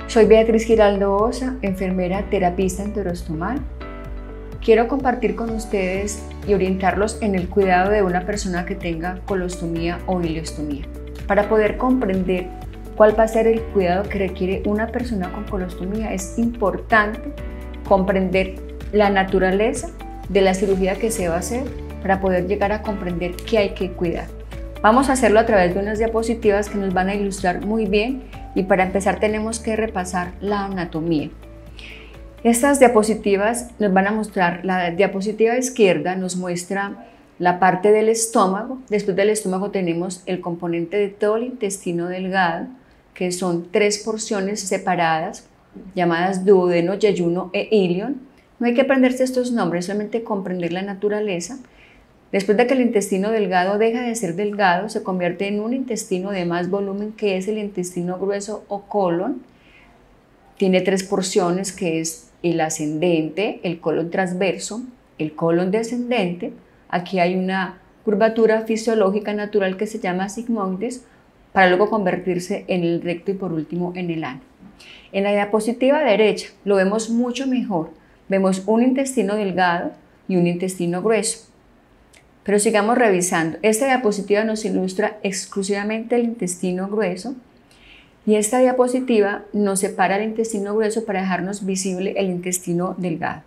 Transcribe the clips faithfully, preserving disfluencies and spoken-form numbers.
Soy Beatriz Giraldo Osa, enfermera terapista enterostomal. Quiero compartir con ustedes y orientarlos en el cuidado de una persona que tenga colostomía o ileostomía, para poder comprender cuál va a ser el cuidado que requiere una persona con colostomía. Es importante comprender la naturaleza de la cirugía que se va a hacer para poder llegar a comprender qué hay que cuidar. Vamos a hacerlo a través de unas diapositivas que nos van a ilustrar muy bien, y para empezar tenemos que repasar la anatomía. Estas diapositivas nos van a mostrar, la diapositiva izquierda nos muestra la parte del estómago. Después del estómago tenemos el componente de todo el intestino delgado, que son tres porciones separadas, llamadas duodeno, yeyuno e ilion. No hay que aprenderse estos nombres, solamente comprender la naturaleza. Después de que el intestino delgado deja de ser delgado, se convierte en un intestino de más volumen, que es el intestino grueso o colon. Tiene tres porciones, que es el ascendente, el colon transverso, el colon descendente. Aquí hay una curvatura fisiológica natural que se llama sigmoides, para luego convertirse en el recto y por último en el ano. En la diapositiva derecha lo vemos mucho mejor. Vemos un intestino delgado y un intestino grueso. Pero sigamos revisando. Esta diapositiva nos ilustra exclusivamente el intestino grueso, y esta diapositiva nos separa el intestino grueso para dejarnos visible el intestino delgado.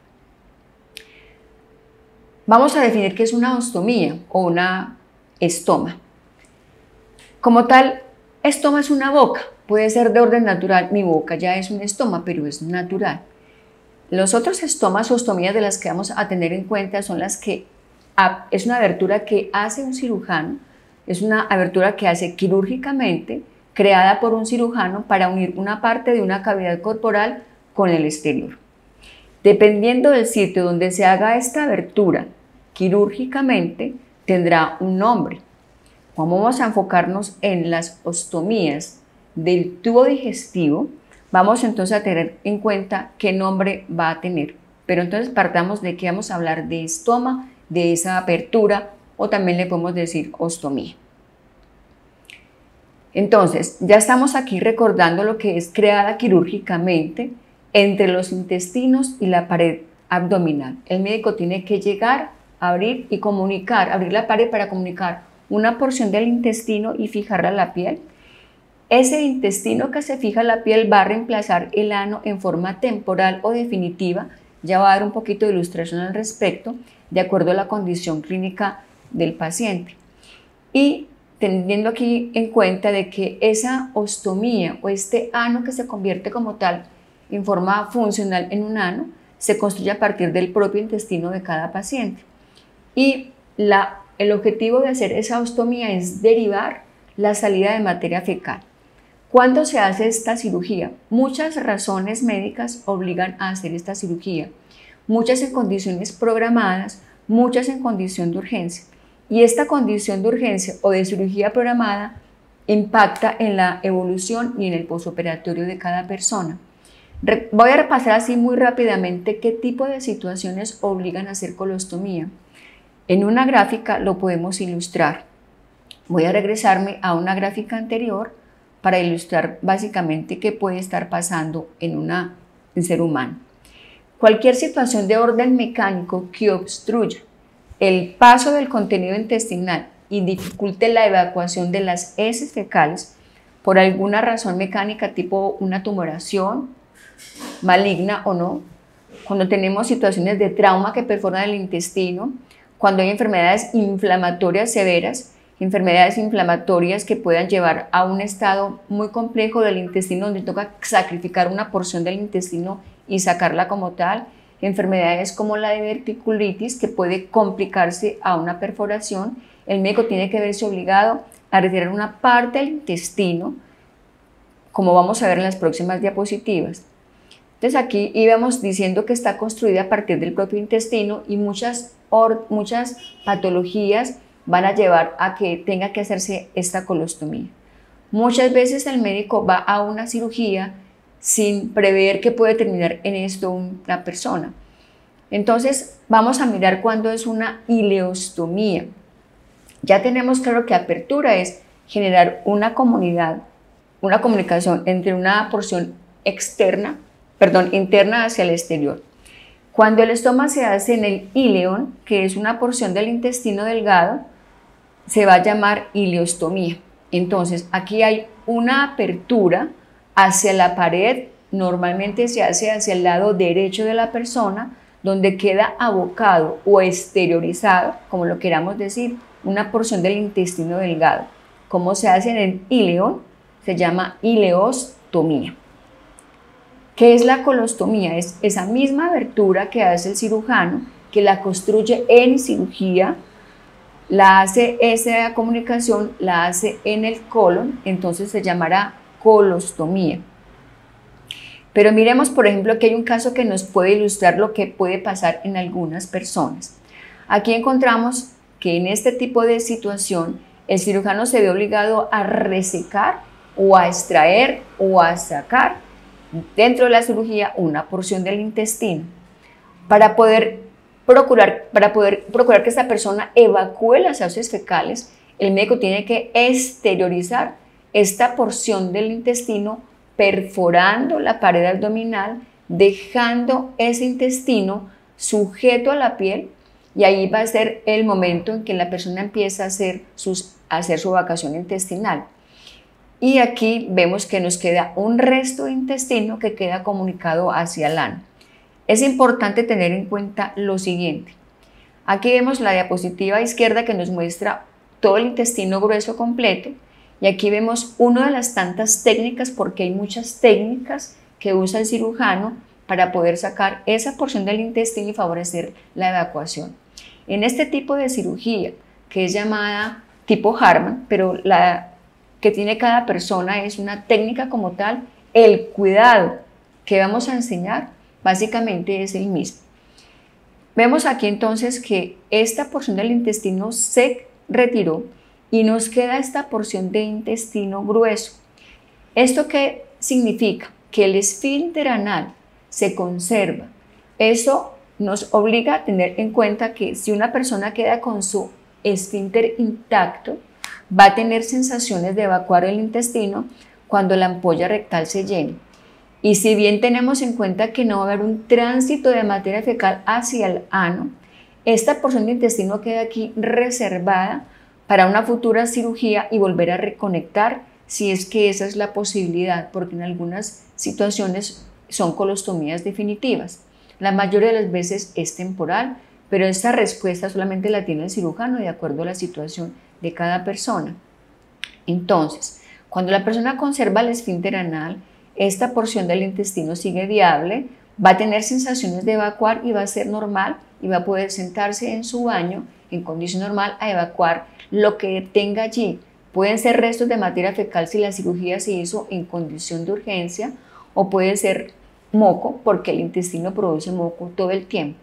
Vamos a definir qué es una ostomía o una estoma. Como tal, estoma es una boca, puede ser de orden natural. Mi boca ya es un estoma, pero es natural. Los otros estomas o ostomías de las que vamos a tener en cuenta son las que es una abertura que hace un cirujano, es una abertura que hace quirúrgicamente, creada por un cirujano para unir una parte de una cavidad corporal con el exterior. Dependiendo del sitio donde se haga esta abertura quirúrgicamente, tendrá un nombre. Vamos a enfocarnos en las ostomías del tubo digestivo. Vamos entonces a tener en cuenta qué nombre va a tener. Pero entonces partamos de que vamos a hablar de estoma, de esa apertura, o también le podemos decir ostomía. Entonces, ya estamos aquí recordando lo que es creada quirúrgicamente entre los intestinos y la pared abdominal. El médico tiene que llegar, abrir y comunicar, abrir la pared para comunicar una porción del intestino y fijarla a la piel. Ese intestino que se fija a la piel va a reemplazar el ano en forma temporal o definitiva. Ya va a dar un poquito de ilustración al respecto, de acuerdo a la condición clínica del paciente. Y teniendo aquí en cuenta de que esa ostomía o este ano que se convierte como tal en forma funcional en un ano, se construye a partir del propio intestino de cada paciente. Y la, el objetivo de hacer esa ostomía es derivar la salida de materia fecal. ¿Cuándo se hace esta cirugía? Muchas razones médicas obligan a hacer esta cirugía. Muchas en condiciones programadas, muchas en condición de urgencia. Y esta condición de urgencia o de cirugía programada impacta en la evolución y en el posoperatorio de cada persona. Voy a repasar así muy rápidamente qué tipo de situaciones obligan a hacer colostomía. En una gráfica lo podemos ilustrar. Voy a regresarme a una gráfica anterior para ilustrar básicamente qué puede estar pasando en un ser humano. Cualquier situación de orden mecánico que obstruya el paso del contenido intestinal y dificulte la evacuación de las heces fecales por alguna razón mecánica, tipo una tumoración maligna o no, cuando tenemos situaciones de trauma que perforan el intestino, cuando hay enfermedades inflamatorias severas, enfermedades inflamatorias que puedan llevar a un estado muy complejo del intestino, donde toca sacrificar una porción del intestino y sacarla como tal, enfermedades como la diverticulitis, que puede complicarse a una perforación. El médico tiene que verse obligado a retirar una parte del intestino, como vamos a ver en las próximas diapositivas. Entonces aquí íbamos diciendo que está construida a partir del propio intestino, y muchas, or, muchas patologías van a llevar a que tenga que hacerse esta colostomía. Muchas veces el médico va a una cirugía sin prever que puede terminar en esto una persona. Entonces vamos a mirar cuándo es una ileostomía. Ya tenemos claro que apertura es generar una comunidad, una comunicación entre una porción externa, perdón, interna hacia el exterior. Cuando el estoma se hace en el íleon, que es una porción del intestino delgado, se va a llamar ileostomía. Entonces, aquí hay una apertura hacia la pared, normalmente se hace hacia el lado derecho de la persona, donde queda abocado o exteriorizado, como lo queramos decir, una porción del intestino delgado. Como se hace en el íleon, se llama ileostomía. ¿Qué es la colostomía? Es esa misma abertura que hace el cirujano, que la construye en cirugía, la hace esa comunicación, la hace en el colon, entonces se llamará colostomía. Pero miremos, por ejemplo, que hay un caso que nos puede ilustrar lo que puede pasar en algunas personas. Aquí encontramos que en este tipo de situación el cirujano se ve obligado a resecar o a extraer o a sacar dentro de la cirugía una porción del intestino para poder procurar, para poder procurar que esta persona evacúe las heces fecales. El médico tiene que exteriorizar esta porción del intestino perforando la pared abdominal, dejando ese intestino sujeto a la piel, y ahí va a ser el momento en que la persona empieza a hacer, sus, a hacer su evacuación intestinal. Y aquí vemos que nos queda un resto de intestino que queda comunicado hacia el ano. Es importante tener en cuenta lo siguiente. Aquí vemos la diapositiva izquierda que nos muestra todo el intestino grueso completo, y aquí vemos una de las tantas técnicas, porque hay muchas técnicas que usa el cirujano para poder sacar esa porción del intestino y favorecer la evacuación. En este tipo de cirugía, que es llamada tipo Hartmann, pero la que tiene cada persona es una técnica como tal, el cuidado que vamos a enseñar básicamente es el mismo. Vemos aquí entonces que esta porción del intestino se retiró y nos queda esta porción de intestino grueso. ¿Esto qué significa? Que el esfínter anal se conserva. Eso nos obliga a tener en cuenta que si una persona queda con su esfínter intacto, va a tener sensaciones de evacuar el intestino cuando la ampolla rectal se llene. Y si bien tenemos en cuenta que no va a haber un tránsito de materia fecal hacia el ano, esta porción de intestino queda aquí reservada para una futura cirugía y volver a reconectar si es que esa es la posibilidad, porque en algunas situaciones son colostomías definitivas. La mayoría de las veces es temporal, pero esta respuesta solamente la tiene el cirujano de acuerdo a la situación de cada persona. Entonces, cuando la persona conserva el esfínter anal, esta porción del intestino sigue viable, va a tener sensaciones de evacuar y va a ser normal y va a poder sentarse en su baño en condición normal a evacuar lo que tenga allí. Pueden ser restos de materia fecal si la cirugía se hizo en condición de urgencia, o puede ser moco porque el intestino produce moco todo el tiempo.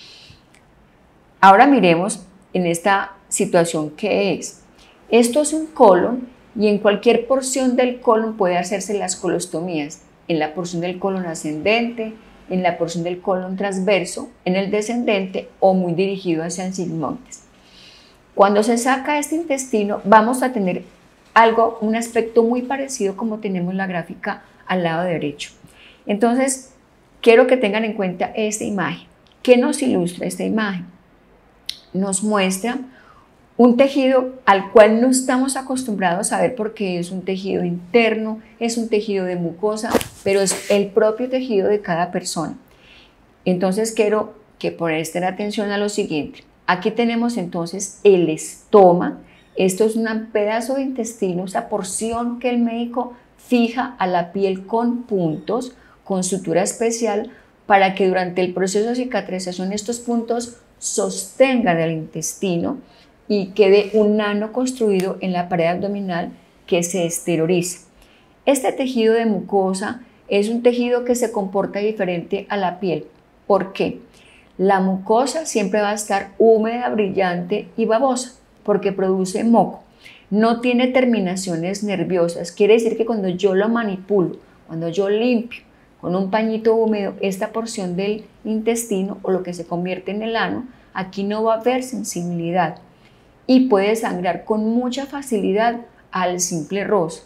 Ahora miremos en esta situación qué es. Esto es un colon y en cualquier porción del colon puede hacerse las colostomías, en la porción del colon ascendente, en la porción del colon transverso, en el descendente o muy dirigido hacia el sigmoides. Cuando se saca este intestino vamos a tener algo, un aspecto muy parecido como tenemos la gráfica al lado derecho. Entonces, quiero que tengan en cuenta esta imagen. ¿Qué nos ilustra esta imagen? Nos muestra un tejido al cual no estamos acostumbrados a ver porque es un tejido interno, es un tejido de mucosa, pero es el propio tejido de cada persona. Entonces quiero que presten atención a lo siguiente. Aquí tenemos entonces el estoma. Esto es un pedazo de intestino, esa porción que el médico fija a la piel con puntos, con sutura especial, para que durante el proceso de cicatrización estos puntos sostengan el intestino y quede un ano construido en la pared abdominal que se exterioriza. Este tejido de mucosa es un tejido que se comporta diferente a la piel. ¿Por qué? La mucosa siempre va a estar húmeda, brillante y babosa porque produce moco. No tiene terminaciones nerviosas. Quiere decir que cuando yo lo manipulo, cuando yo limpio con un pañito húmedo esta porción del intestino o lo que se convierte en el ano, aquí no va a haber sensibilidad y puede sangrar con mucha facilidad al simple roce.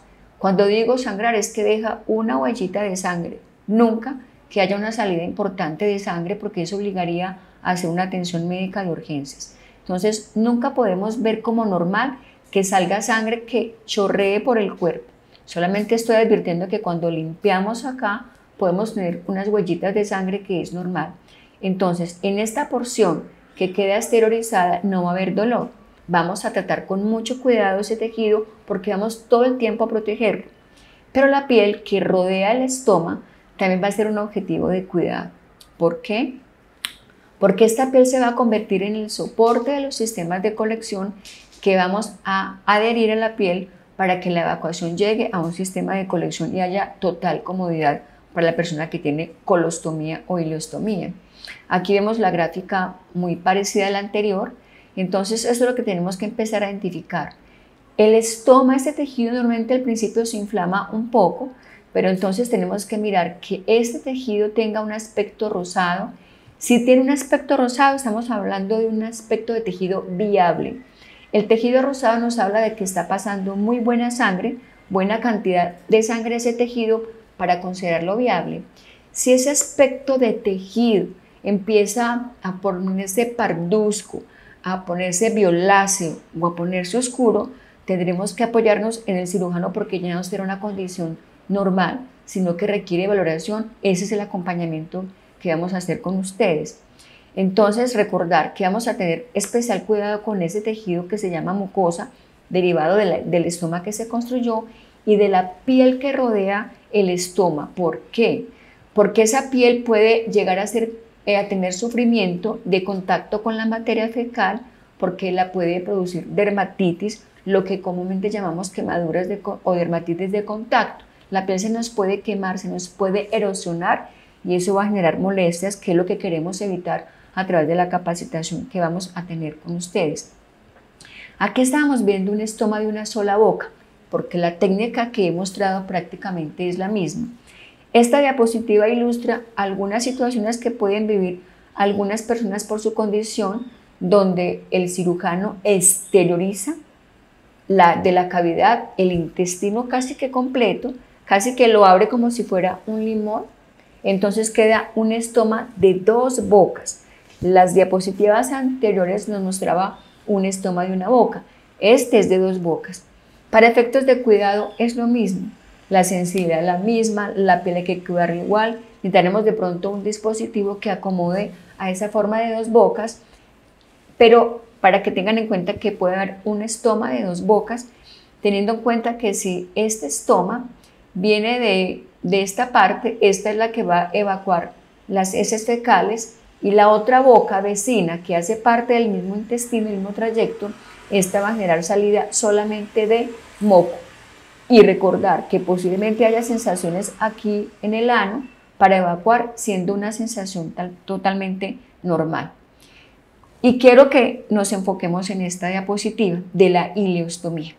Cuando digo sangrar es que deja una huellita de sangre, nunca que haya una salida importante de sangre, porque eso obligaría a hacer una atención médica de urgencias. Entonces nunca podemos ver como normal que salga sangre que chorree por el cuerpo. Solamente estoy advirtiendo que cuando limpiamos acá podemos tener unas huellitas de sangre que es normal. Entonces en esta porción que queda esterilizada no va a haber dolor. Vamos a tratar con mucho cuidado ese tejido porque vamos todo el tiempo a protegerlo. Pero la piel que rodea el estómago también va a ser un objetivo de cuidado. ¿Por qué? Porque esta piel se va a convertir en el soporte de los sistemas de colección que vamos a adherir a la piel para que la evacuación llegue a un sistema de colección y haya total comodidad para la persona que tiene colostomía o ileostomía. Aquí vemos la gráfica muy parecida a la anterior. Entonces eso es lo que tenemos que empezar a identificar. El estoma, este tejido normalmente al principio se inflama un poco, pero entonces tenemos que mirar que este tejido tenga un aspecto rosado. Si tiene un aspecto rosado, estamos hablando de un aspecto de tejido viable. El tejido rosado nos habla de que está pasando muy buena sangre, buena cantidad de sangre a ese tejido para considerarlo viable. Si ese aspecto de tejido empieza a ponerse parduzco, a ponerse violáceo o a ponerse oscuro, tendremos que apoyarnos en el cirujano porque ya no será una condición normal, sino que requiere valoración. Ese es el acompañamiento que vamos a hacer con ustedes. Entonces recordar que vamos a tener especial cuidado con ese tejido que se llama mucosa, derivado de la, del estómago que se construyó y de la piel que rodea el estómago. ¿Por qué? Porque esa piel puede llegar a ser a tener sufrimiento de contacto con la materia fecal, porque la puede producir dermatitis, lo que comúnmente llamamos quemaduras de, o dermatitis de contacto. La piel se nos puede quemar, se nos puede erosionar y eso va a generar molestias, que es lo que queremos evitar a través de la capacitación que vamos a tener con ustedes. Aquí estamos viendo un estómago de una sola boca, porque la técnica que he mostrado prácticamente es la misma. Esta diapositiva ilustra algunas situaciones que pueden vivir algunas personas por su condición, donde el cirujano exterioriza la, de la cavidad el intestino casi que completo, casi que lo abre como si fuera un limón. Entonces queda un estómago de dos bocas. Las diapositivas anteriores nos mostraba un estómago de una boca. Este es de dos bocas. Para efectos de cuidado es lo mismo. La sensibilidad es la misma, la piel hay que cuidar igual. Necesitaremos de pronto un dispositivo que acomode a esa forma de dos bocas, pero para que tengan en cuenta que puede haber un estómago de dos bocas, teniendo en cuenta que si este estómago viene de, de esta parte, esta es la que va a evacuar las heces fecales, y la otra boca vecina que hace parte del mismo intestino, el mismo trayecto, esta va a generar salida solamente de moco. Y recordar que posiblemente haya sensaciones aquí en el ano para evacuar, siendo una sensación tal, totalmente normal. Y quiero que nos enfoquemos en esta diapositiva de la ileostomía.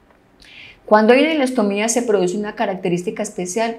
Cuando hay una ileostomía se produce una característica especial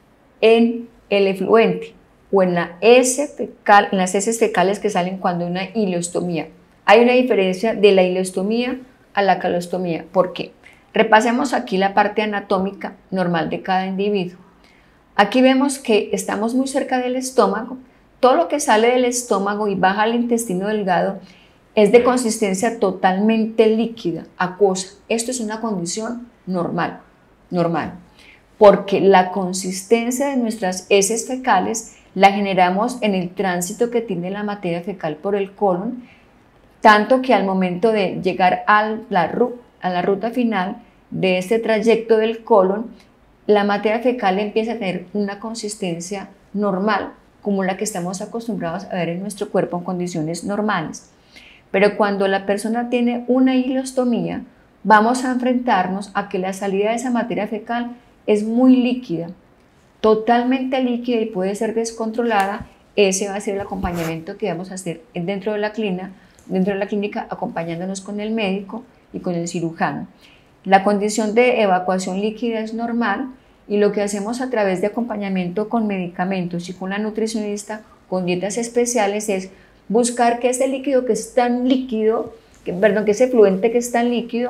en el efluente o en, la heces fecal, en las heces fecales que salen cuando hay una ileostomía. Hay una diferencia de la ileostomía a la calostomía. ¿Por qué? Repasemos aquí la parte anatómica normal de cada individuo. Aquí vemos que estamos muy cerca del estómago. Todo lo que sale del estómago y baja al intestino delgado es de consistencia totalmente líquida, acuosa. Esto es una condición normal, normal, porque la consistencia de nuestras heces fecales la generamos en el tránsito que tiene la materia fecal por el colon, tanto que al momento de llegar a la, a la ruta final de este trayecto del colon, la materia fecal empieza a tener una consistencia normal, como la que estamos acostumbrados a ver en nuestro cuerpo en condiciones normales. Pero cuando la persona tiene una ileostomía, vamos a enfrentarnos a que la salida de esa materia fecal es muy líquida, totalmente líquida y puede ser descontrolada. Ese va a ser el acompañamiento que vamos a hacer dentro de la clínica, dentro de la clínica acompañándonos con el médico y con el cirujano. La condición de evacuación líquida es normal y lo que hacemos a través de acompañamiento con medicamentos y con la nutricionista, con dietas especiales, es buscar que ese líquido que es tan líquido, que, perdón, que ese fluente que es tan líquido,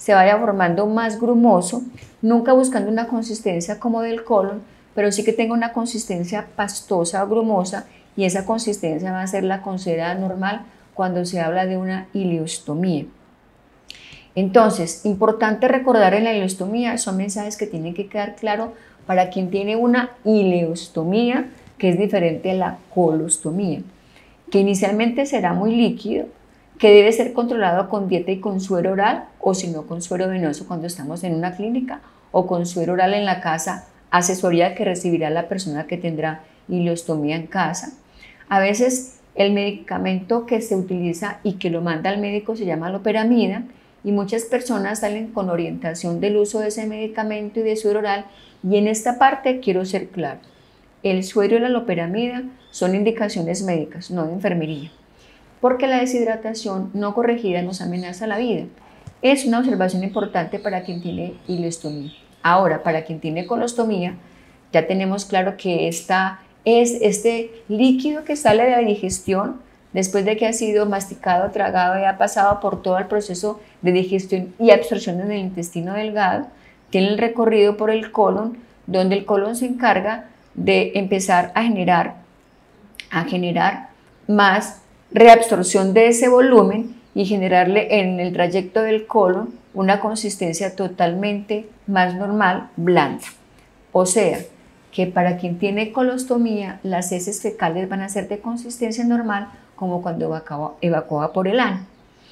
se vaya formando más grumoso, nunca buscando una consistencia como del colon, pero sí que tenga una consistencia pastosa o grumosa, y esa consistencia va a ser la considerada normal cuando se habla de una ileostomía. Entonces, importante recordar en la ileostomía, son mensajes que tienen que quedar claros para quien tiene una ileostomía, que es diferente a la colostomía, que inicialmente será muy líquido, que debe ser controlado con dieta y con suero oral, o si no con suero venoso cuando estamos en una clínica, o con suero oral en la casa, asesoría que recibirá la persona que tendrá ileostomía en casa. A veces el medicamento que se utiliza y que lo manda al médico se llama loperamida, y muchas personas salen con orientación del uso de ese medicamento y de suero oral, y en esta parte quiero ser claro, el suero y la loperamida son indicaciones médicas, no de enfermería, porque la deshidratación no corregida nos amenaza la vida. Es una observación importante para quien tiene ileostomía. Ahora, para quien tiene colostomía, ya tenemos claro que esta es este líquido que sale de la digestión después de que ha sido masticado, tragado y ha pasado por todo el proceso de digestión y absorción en el intestino delgado, tiene el recorrido por el colon, donde el colon se encarga de empezar a generar, a generar más reabsorción de ese volumen y generarle en el trayecto del colon una consistencia totalmente más normal, blanda. O sea, que para quien tiene colostomía, las heces fecales van a ser de consistencia normal, como cuando evacúa, evacúa por el ano.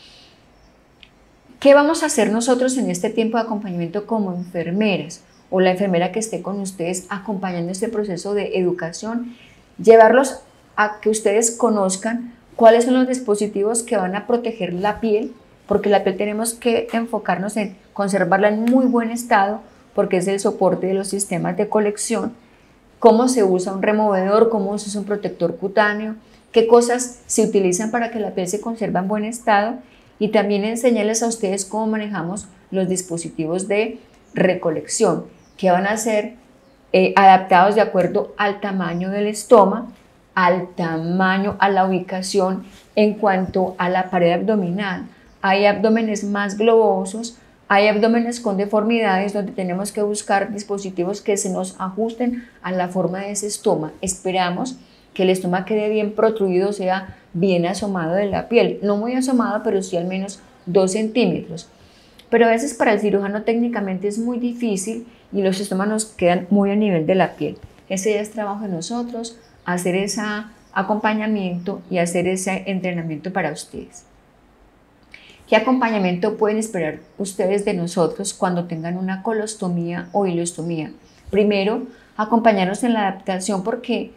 ¿Qué vamos a hacer nosotros en este tiempo de acompañamiento como enfermeras o la enfermera que esté con ustedes acompañando este proceso de educación? Llevarlos a que ustedes conozcan cuáles son los dispositivos que van a proteger la piel, porque la piel tenemos que enfocarnos en conservarla en muy buen estado, porque es el soporte de los sistemas de colección, cómo se usa un removedor, cómo se usa un protector cutáneo, qué cosas se utilizan para que la piel se conserve en buen estado, y también enseñarles a ustedes cómo manejamos los dispositivos de recolección, que van a ser eh, adaptados de acuerdo al tamaño del estómago, al tamaño, a la ubicación en cuanto a la pared abdominal. Hay abdómenes más globosos, hay abdómenes con deformidades donde tenemos que buscar dispositivos que se nos ajusten a la forma de ese estómago. Esperamos que el estómago quede bien protruido, sea bien asomado de la piel, no muy asomado, pero sí al menos dos centímetros. Pero a veces para el cirujano técnicamente es muy difícil y los estómagos quedan muy a nivel de la piel. Ese ya es trabajo de nosotros, hacer ese acompañamiento y hacer ese entrenamiento para ustedes. ¿Qué acompañamiento pueden esperar ustedes de nosotros cuando tengan una colostomía o ileostomía? Primero, acompañarnos en la adaptación, porque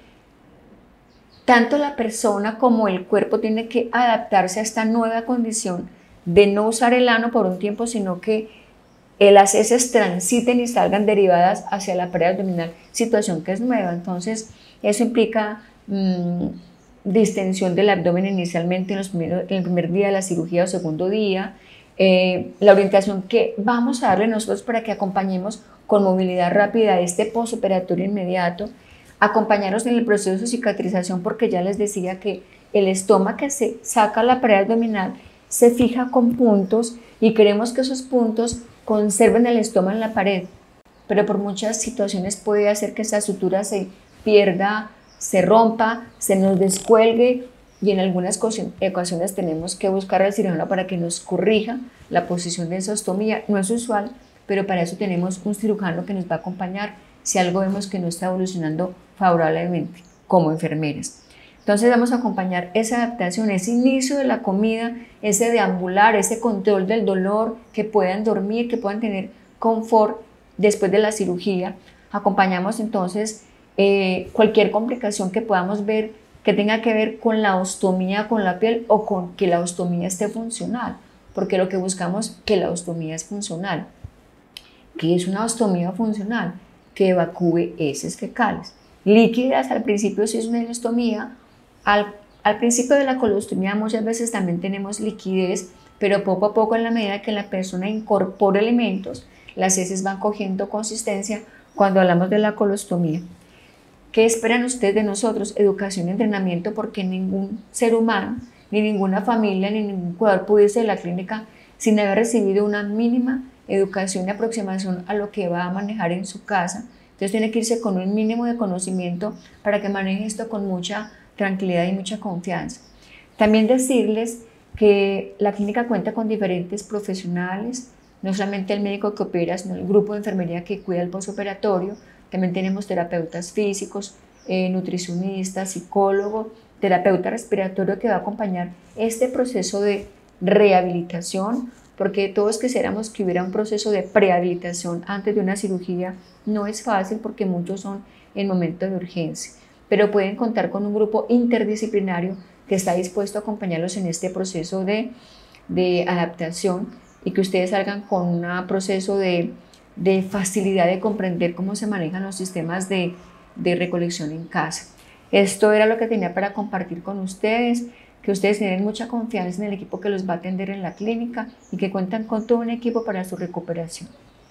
tanto la persona como el cuerpo tiene que adaptarse a esta nueva condición de no usar el ano por un tiempo, sino que las heces transiten y salgan derivadas hacia la pared abdominal, situación que es nueva. Entonces, eso implica mmm, distensión del abdomen inicialmente en, los primeros, en el primer día de la cirugía o segundo día, eh, la orientación que vamos a darle nosotros para que acompañemos con movilidad rápida este postoperatorio inmediato, acompañarnos en el proceso de cicatrización, porque ya les decía que el estómago que se saca la pared abdominal se fija con puntos y queremos que esos puntos conserven el estómago en la pared, pero por muchas situaciones puede hacer que esa sutura se pierda, se rompa, se nos descuelgue, y en algunas ocasiones tenemos que buscar al cirujano para que nos corrija la posición de esa ostomía. No es usual, pero para eso tenemos un cirujano que nos va a acompañar si algo vemos que no está evolucionando favorablemente como enfermeras. Entonces vamos a acompañar esa adaptación, ese inicio de la comida, ese deambular, ese control del dolor, que puedan dormir, que puedan tener confort después de la cirugía. Acompañamos entonces eh, cualquier complicación que podamos ver que tenga que ver con la ostomía, con la piel, o con que la ostomía esté funcional, porque lo que buscamos es que la ostomía es funcional. ¿Qué es una ostomía funcional? Que evacúe heces fecales líquidas. Al principio sí es una ostomía. Al, al principio de la colostomía muchas veces también tenemos liquidez, pero poco a poco, en la medida que la persona incorpora elementos, las heces van cogiendo consistencia cuando hablamos de la colostomía. ¿Qué esperan ustedes de nosotros? Educación y entrenamiento, porque ningún ser humano, ni ninguna familia, ni ningún cuidador puede irse de la clínica sin haber recibido una mínima educación y aproximación a lo que va a manejar en su casa. Entonces tiene que irse con un mínimo de conocimiento para que maneje esto con mucha tranquilidad y mucha confianza. También decirles que la clínica cuenta con diferentes profesionales, no solamente el médico que opera, sino el grupo de enfermería que cuida el postoperatorio. También tenemos terapeutas físicos, eh, nutricionistas, psicólogo, terapeuta respiratorio que va a acompañar este proceso de rehabilitación, porque todos quisiéramos que hubiera un proceso de prehabilitación antes de una cirugía. No es fácil porque muchos son en momentos de urgencia, pero pueden contar con un grupo interdisciplinario que está dispuesto a acompañarlos en este proceso de, de adaptación y que ustedes salgan con un proceso de, de facilidad de comprender cómo se manejan los sistemas de, de recolección en casa. Esto era lo que tenía para compartir con ustedes, que ustedes tienen mucha confianza en el equipo que los va a atender en la clínica y que cuentan con todo un equipo para su recuperación.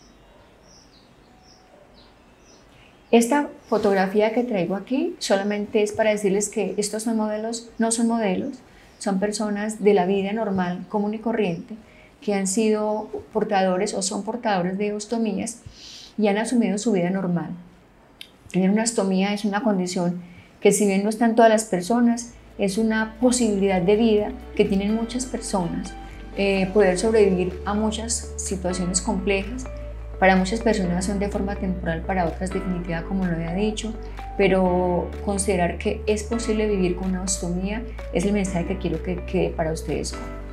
Esta fotografía que traigo aquí solamente es para decirles que estos son modelos, no son modelos, son personas de la vida normal, común y corriente, que han sido portadores o son portadores de ostomías y han asumido su vida normal. Tener una ostomía es una condición que, si bien no están todas las personas, es una posibilidad de vida que tienen muchas personas, eh, poder sobrevivir a muchas situaciones complejas. Para muchas personas son de forma temporal, para otras definitiva, como lo había dicho, pero considerar que es posible vivir con una ostomía es el mensaje que quiero que quede para ustedes.